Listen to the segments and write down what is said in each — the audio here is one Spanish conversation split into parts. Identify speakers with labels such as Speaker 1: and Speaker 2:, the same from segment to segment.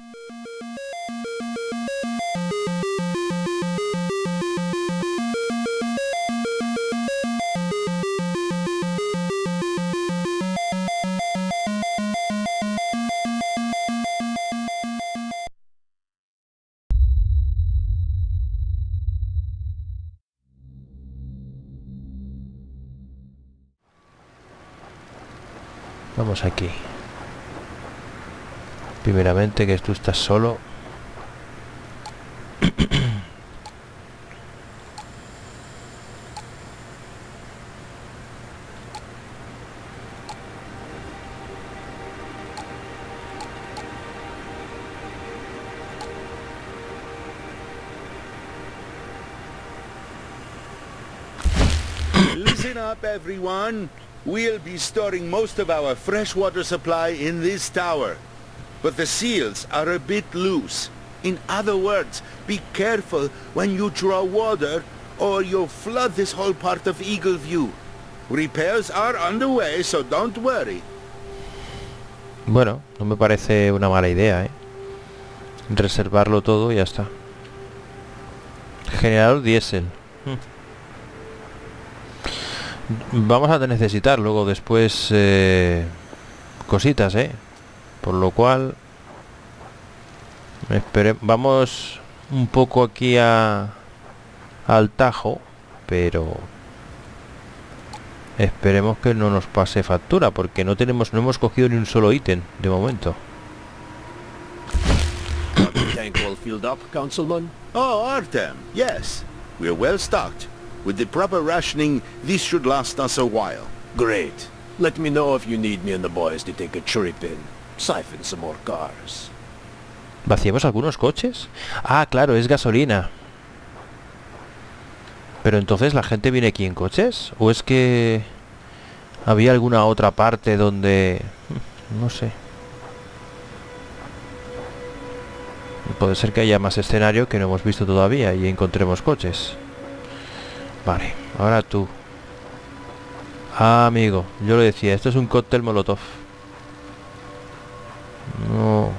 Speaker 1: Vamos aquí. Primeramente que tú estás solo.
Speaker 2: Listen up, everyone. We'll be storing most of our freshwater supply in this tower. But the seals are a bit loose. In other words, be careful when you draw water or you'll flood this whole part of Eagle View. Repairs are underway, so don't worry.
Speaker 1: Bueno, no me parece una mala idea, ¿eh? Reservarlo todo y ya está. Generador diésel. Vamos a necesitar luego después cositas, por lo cual vamos un poco aquí al tajo, pero esperemos que no nos pase factura, porque no hemos cogido ni un solo ítem de momento.
Speaker 3: Tank all filled up, Councilman?
Speaker 2: Oh, Artem, yes. We're well stocked. With the proper rationing, this should last us a while.
Speaker 3: Great. Let me know if you need me and the boys to take a trip in. Siphon some more cars.
Speaker 1: ¿Vaciamos algunos coches? Ah, claro, es gasolina. Pero entonces, ¿la gente viene aquí en coches? ¿O es que había alguna otra parte donde... no sé. Puede ser que haya más escenario que no hemos visto todavía y encontremos coches. Vale, ahora tú. Ah, amigo, yo lo decía, esto es un cóctel molotov. No.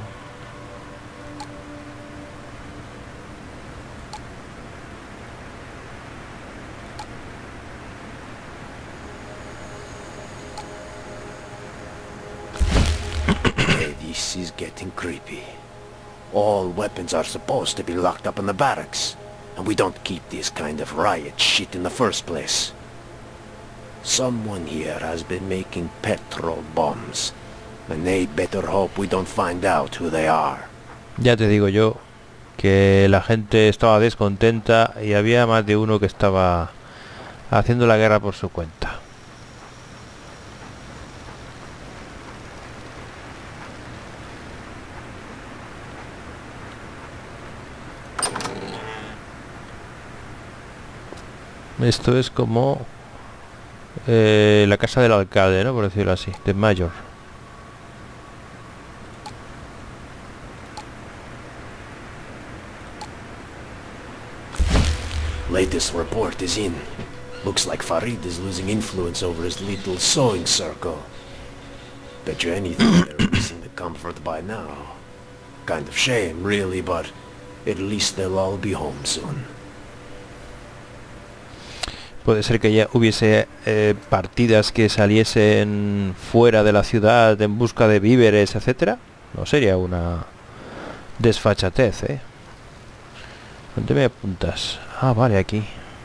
Speaker 3: Hey, this is getting creepy. All weapons are supposed to be locked up in the barracks. And we don't keep this kind of riot shit in the first place. Someone here has been making petrol bombs. And they better hope we don't find out who they are.
Speaker 1: Ya te digo yo que la gente estaba descontenta y había más de uno que estaba haciendo la guerra por su cuenta. Esto es como la casa del alcalde, ¿no? Por decirlo así, de mayor.
Speaker 3: Latest report is in. Looks like Farid is losing influence over his little sewing circle. Bet you anything they're missing the comfort by now. Kind of shame, really, but at least they'll all be home soon.
Speaker 1: Puede ser que ya hubiese partidas que saliesen fuera de la ciudad en busca de víveres, etcétera. No sería una desfachatez, ¿eh? ¿Dónde me apuntas? Ah, vale, aquí.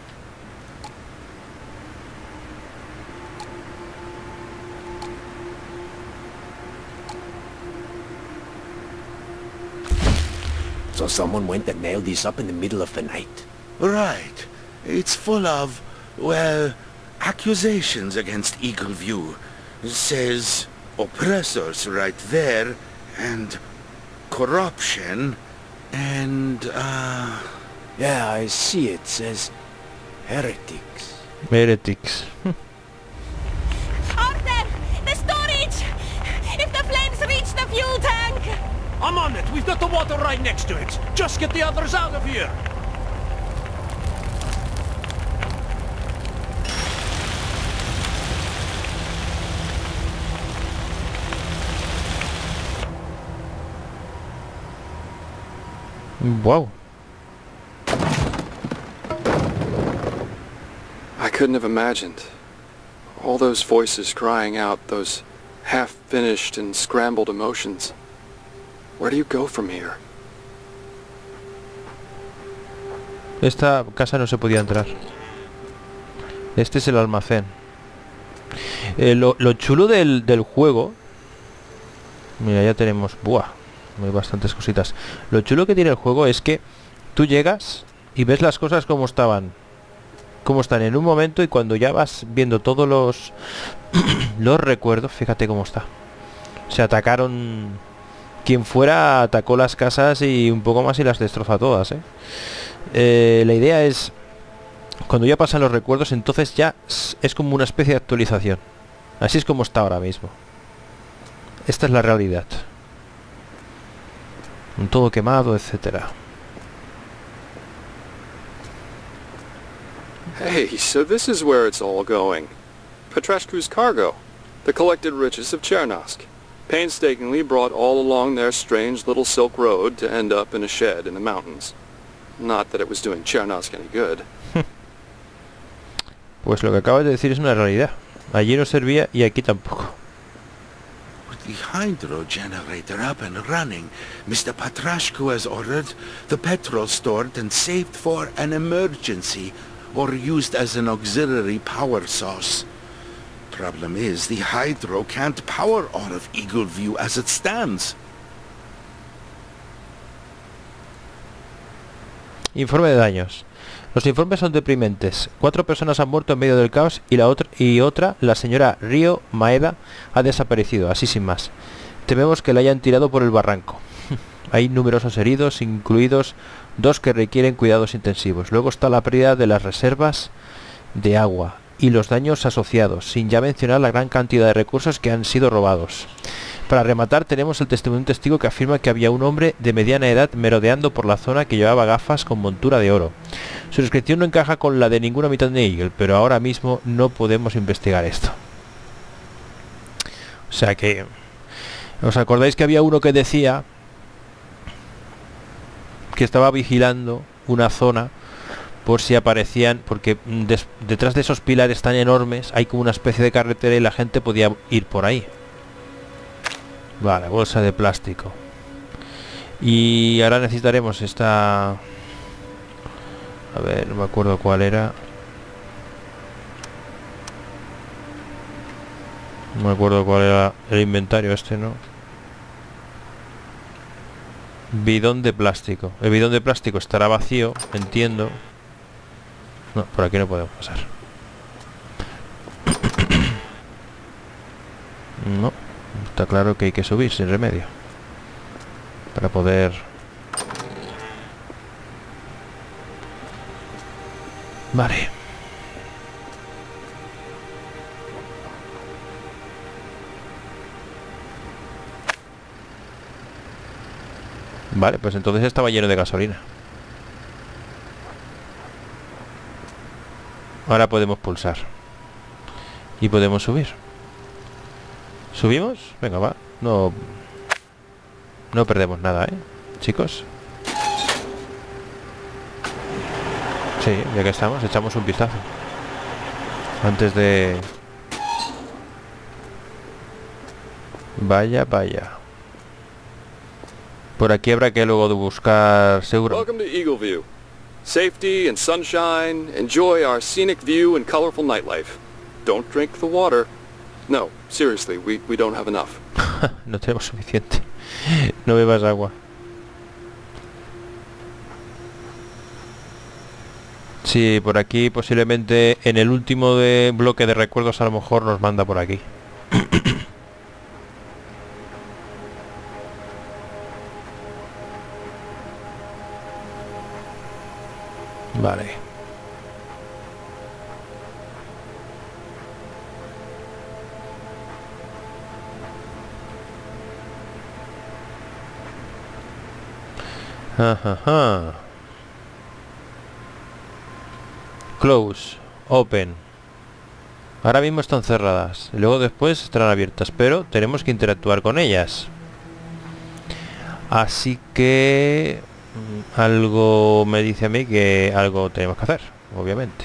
Speaker 3: So someone went and nailed this up in the middle of the night?
Speaker 2: Right. It's full of, well, accusations against Eagle View. It says oppressors right there, and corruption, and,
Speaker 3: Yeah, I see it says heretics.
Speaker 1: Heretics.
Speaker 4: Arthur! The storage! If the flames reach the fuel tank!
Speaker 5: I'm on it. We've got the water right next to it. Just get the others out of here.
Speaker 1: Wow.
Speaker 6: I couldn't have imagined. All those voices crying out, those half-finished and scrambled emotions. Where do you go from here?
Speaker 1: Esta casa no se podía entrar. Este es el almacén. Lo chulo del juego... Mira, ya tenemos... Buah, hay bastantes cositas. Lo chulo que tiene el juego es que tú llegas y ves las cosas como estaban. Como están en un momento, y cuando ya vas viendo todos los los recuerdos, fíjate cómo está. Se atacaron... Quien fuera atacó las casas y un poco más y las destroza todas, la idea es... Cuando ya pasan los recuerdos, entonces ya es como una especie de actualización. Así es como está ahora mismo. Esta es la realidad. Un todo quemado, etcétera.
Speaker 6: Hey, so this is where it's all going. Petrashku's cargo. The collected riches of Chernosk. Painstakingly brought all along their strange little silk road to end up in a shed in the mountains. Not that it was doing Chernosk any good.
Speaker 1: Pues lo que acabas de decir es una realidad. Allí no servía y aquí tampoco.
Speaker 2: With the hydro generator up and running, Mr. Petrashku has ordered the petrol stored and saved for an emergency, or used as an auxiliary power source. Problem is, the hydro can't power all of Eagle View as it stands.
Speaker 1: Informe de daños. Los informes son deprimentes. 4 personas han muerto en medio del caos y otra, la señora Ryo Maeda, ha desaparecido, así sin más. Tememos que la hayan tirado por el barranco. Hay numerosos heridos, incluidos 2 que requieren cuidados intensivos. Luego está la pérdida de las reservas de agua y los daños asociados, sin ya mencionar la gran cantidad de recursos que han sido robados. Para rematar, tenemos el testimonio de un testigo que afirma que había un hombre de mediana edad merodeando por la zona que llevaba gafas con montura de oro. Su descripción no encaja con la de ninguna mitad de Eagle, pero ahora mismo no podemos investigar esto. O sea que... ¿Os acordáis que había uno que decía que estaba vigilando una zona por si aparecían, porque detrás de esos pilares tan enormes hay como una especie de carretera y la gente podía ir por ahí? Vale, bolsa de plástico. Y ahora necesitaremos esta... A ver, no me acuerdo cuál era. No me acuerdo cuál era el inventario este, ¿no? Bidón de plástico. El bidón de plástico estará vacío, entiendo. No, por aquí no podemos pasar. No, está claro que hay que subir sin remedio para poder... Vale. Vale, pues entonces estaba lleno de gasolina. Ahora podemos pulsar. Y podemos subir. ¿Subimos? Venga, va. No perdemos nada, chicos. Sí, ya que estamos, echamos un vistazo. Antes de... Vaya, vaya. Por aquí habrá que luego buscar seguro.
Speaker 6: Welcome to Eagle View. Safety and sunshine. Enjoy our scenic view and colorful nightlife. Don't drink the water. No, seriously, we don't have enough.
Speaker 1: No tenemos suficiente. No bebas agua. Sí, por aquí posiblemente en el último bloque de recuerdos a lo mejor nos manda por aquí. Vale. Ajá. Close, open. Ahora mismo están cerradas y luego después estarán abiertas, pero tenemos que interactuar con ellas. Así que Algo me dice a mí que algo tenemos que hacer, obviamente.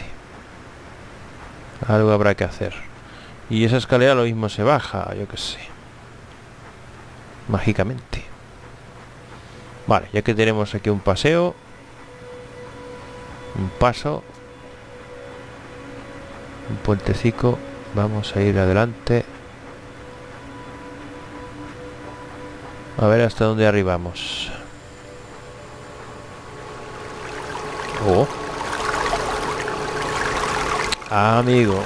Speaker 1: Algo habrá que hacer. Y esa escalera lo mismo se baja, yo qué sé. Mágicamente. Vale, ya que tenemos aquí un paseo. Un paso. Un puentecico. Vamos a ir adelante. A ver hasta dónde arribamos. Oh. Amigo.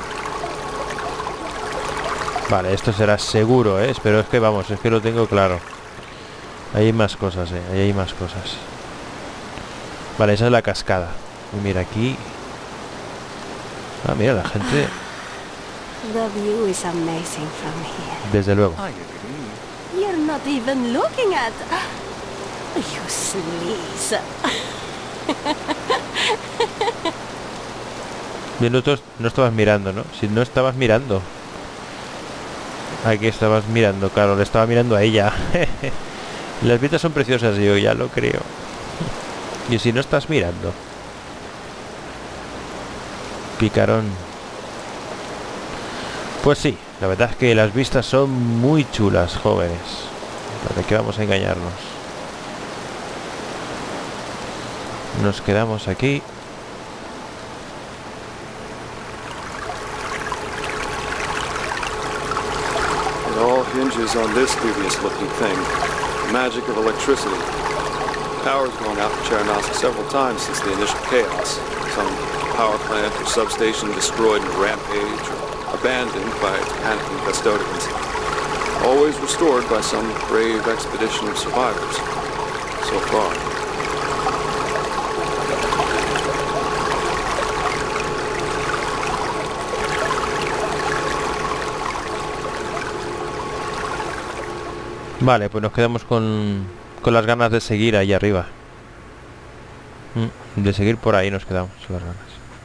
Speaker 1: Vale, esto será seguro, ¿eh? Pero es que vamos, es que lo tengo claro. Ahí hay más cosas, ahí hay más cosas. Vale, esa es la cascada. Y mira aquí. Ah, mira, la gente.
Speaker 4: The view is amazing from here.
Speaker 1: Desde luego.
Speaker 4: You're not even looking at... You sleaze.
Speaker 1: Bien, no estabas mirando, ¿no? Si no estabas mirando. Aquí estabas mirando, claro, le estaba mirando a ella. Las vietas son preciosas, yo ya lo creo. Y si no estás mirando. Picarón. Pues sí, la verdad es que las vistas son muy chulas, jóvenes. ¿Para qué vamos a engañarnos? Nos quedamos aquí.
Speaker 6: It all hinges on this dubious-looking thing, the magic of electricity. Power's gone out in Chernosk several times since the initial chaos. Some power plant or substation destroyed in a rampage or abandoned by its panicking custodians. Always restored by some brave expedition of survivors. So far.
Speaker 1: Vale, pues nos quedamos con las ganas de seguir ahí arriba. De seguir por ahí nos quedamos con las ganas.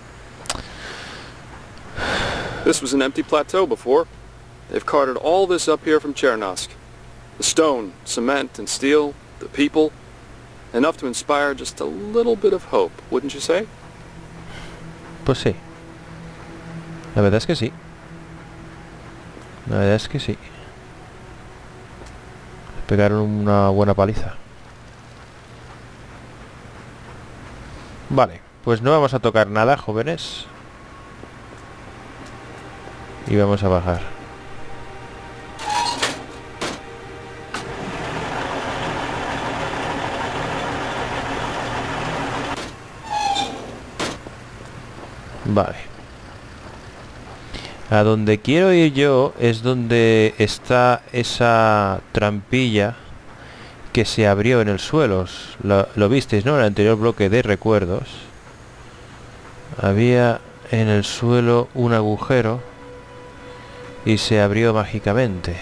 Speaker 6: This was an empty plateau before. They've carted all this up here from Chernosk. The stone, cement, and steel, the people. Enough to inspire just a little bit of hope, wouldn't you say?
Speaker 1: Pues sí. La verdad es que sí. La verdad es que sí. Pegaron una buena paliza. Vale, pues no vamos a tocar nada, jóvenes. Y vamos a bajar. Vale. A donde quiero ir yo es donde está esa trampilla que se abrió en el suelo. Lo visteis, ¿no? En el anterior bloque de recuerdos. Había en el suelo un agujero y se abrió mágicamente.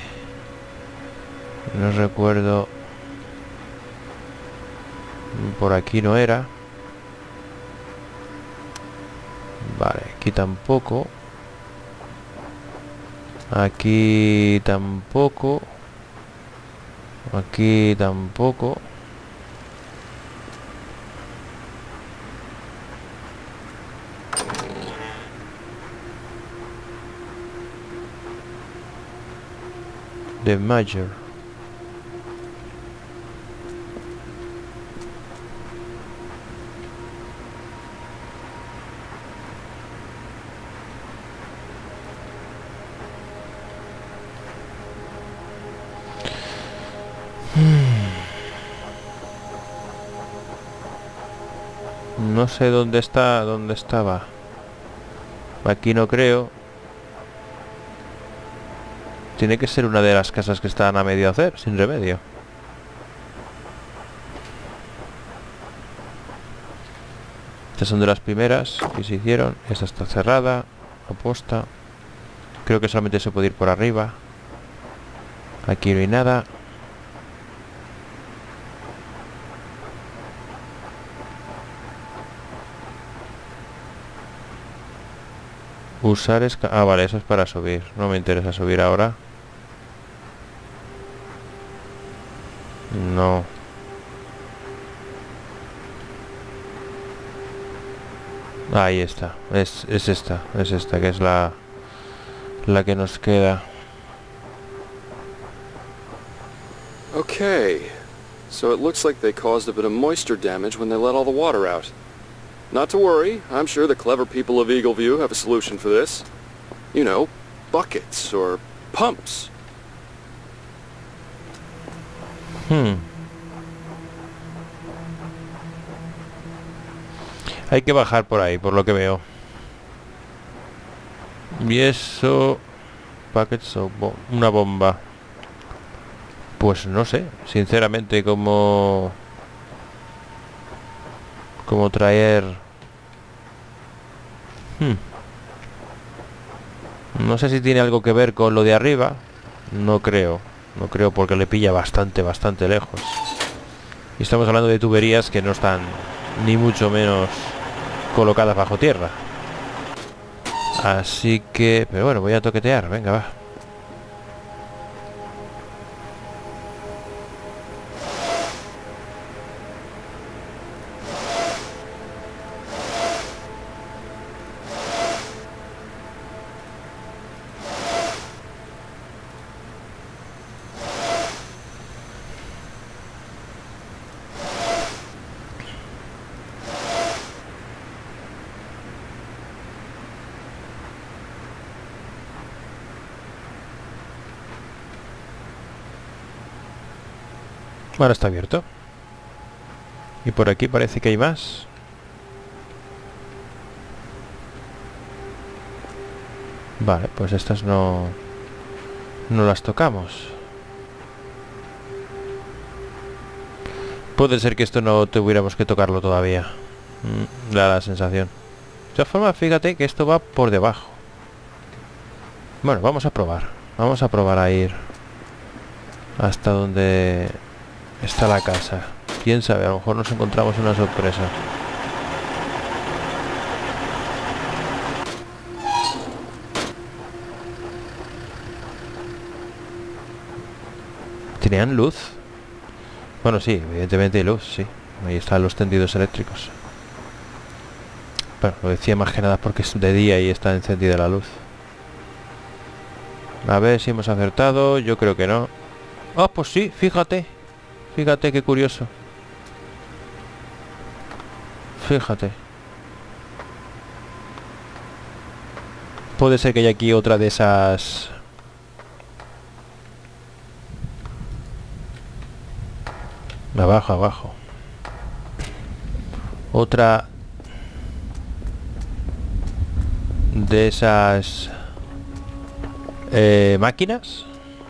Speaker 1: No recuerdo. Por aquí no era. Vale, aquí tampoco. Aquí tampoco. Aquí tampoco. The Major. No sé dónde está, dónde estaba. Aquí no creo. Tiene que ser una de las casas que estaban a medio hacer, sin remedio. Estas son de las primeras que se hicieron. Esta está cerrada, aposta. Creo que solamente se puede ir por arriba. Aquí no hay nada. Usar ah, vale, eso es para subir. No me interesa subir ahora. No. Ahí está. Es esta. Es esta que es la que nos queda.
Speaker 6: Okay, so it looks like they caused a bit of moisture damage when they let all the water out. Not to worry, I'm sure the clever people of Eagleview have a solution for this. You know, buckets or pumps.
Speaker 1: Hay que bajar por ahí, por lo que veo. Y eso... Packets o una bomba. Pues no sé, sinceramente, cómo traer... No sé si tiene algo que ver con lo de arriba. No creo porque le pilla bastante lejos. Y estamos hablando de tuberías que no están ni mucho menos colocadas bajo tierra. Así que... Pero bueno, voy a toquetear, venga, va. Ahora está abierto. Y por aquí parece que hay más. Vale, pues estas no las tocamos. Puede ser que esto no tuviéramos que tocarlo todavía. Da la sensación. De todas formas, fíjate que esto va por debajo. Bueno, vamos a probar. Vamos a probar a ir hasta donde está la casa. Quién sabe, a lo mejor nos encontramos una sorpresa. ¿Tenían luz? Bueno, sí, evidentemente hay luz, sí. Ahí están los tendidos eléctricos. Bueno, lo decía más que nada porque es de día y está encendida la luz. A ver si hemos acertado. Yo creo que no. Ah, pues sí, fíjate. Fíjate qué curioso. Fíjate. Puede ser que haya aquí otra de esas... Abajo, abajo. Otra de esas máquinas.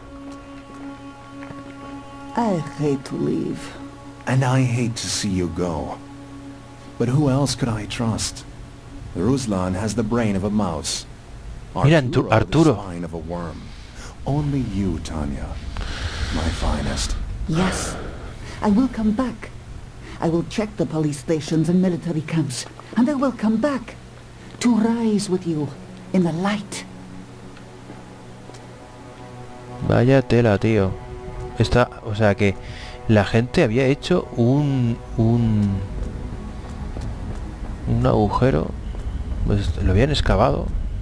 Speaker 7: I hate to leave.
Speaker 8: And I hate to see you go. But who else could I trust? Ruslan has the brain of a mouse.
Speaker 1: Mira, Arturo.
Speaker 8: The spine of a worm. Only you, Tanya. My finest.
Speaker 7: Yes, I will come back. I will check the police stations and military camps, and I will come back to rise with you in the light.
Speaker 1: Vaya tela, tío. Esta, o sea que la gente había hecho un agujero, pues lo habían excavado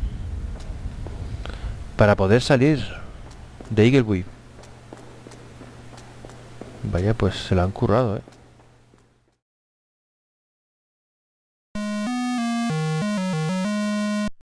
Speaker 1: para poder salir de Eagleview. Vaya, pues se lo han currado,